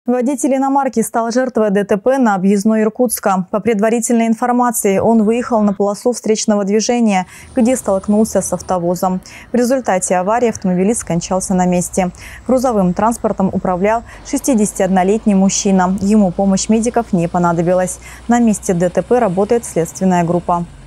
Водитель иномарки стал жертвой ДТП на объездной Иркутска. По предварительной информации, он выехал на полосу встречного движения, где столкнулся с автовозом. В результате аварии автомобилист скончался на месте. Грузовым транспортом управлял 61-летний мужчина. Ему помощь медиков не понадобилась. На месте ДТП работает следственная группа.